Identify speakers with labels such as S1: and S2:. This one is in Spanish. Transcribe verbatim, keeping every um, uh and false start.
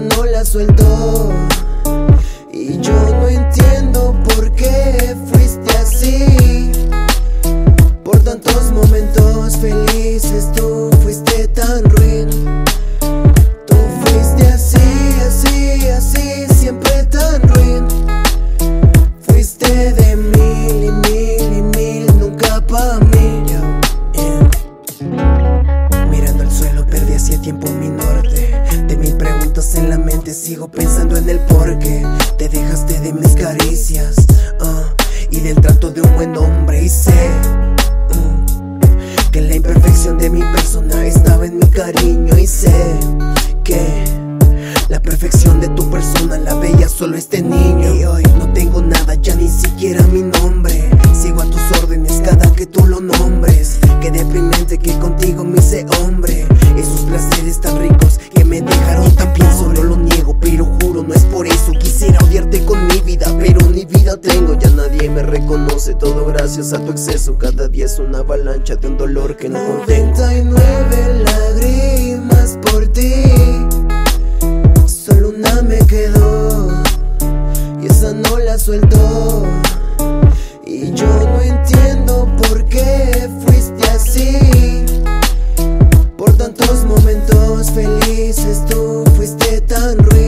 S1: no la suelto. Y yo no entiendo por qué fuiste así. Por tantos momentos felices tú fuiste tan ruin. Tú fuiste así, así, así, siempre tan ruin. Fuiste de mil y mil y mil, nunca pa' mí. Yeah. Mirando al suelo perdí hacia tiempo mi norte. De mil preguntas en la mente sigo pensando en el porqué. Te dejaste de mis caricias uh, y del trato de un buen hombre. Y sé uh, que la imperfección de mi persona estaba en mi cariño. Y sé que la perfección de tu persona la veía solo este niño. Y hoy no tengo nada, ya ni siquiera mi nombre. Sigo a tus órdenes cada que tú lo nombres. Qué deprimente que contigo me hice hombre. Esos placeres tan ricos que me dejaron tan bien. Solo lo niego, pero juro no es por eso. Quisiera odiarte con mi vida, pero ni vida tengo. Ya nadie me reconoce, todo gracias a tu exceso. Cada día es una avalancha de un dolor que no contengo. noventa y nueve lágrimas por ti, solo una me quedó y esa no la suelto. Y yo no entiendo por qué fuiste así. Por tantos momentos felices tú fuiste tan ruin.